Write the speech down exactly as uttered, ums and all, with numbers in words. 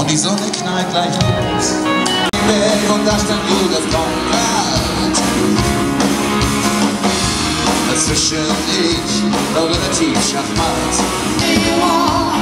Und die Sonne knallt gleich los. Weg und da stand Judas Baumgart. Dazwischen ich, relativ Schachmatt.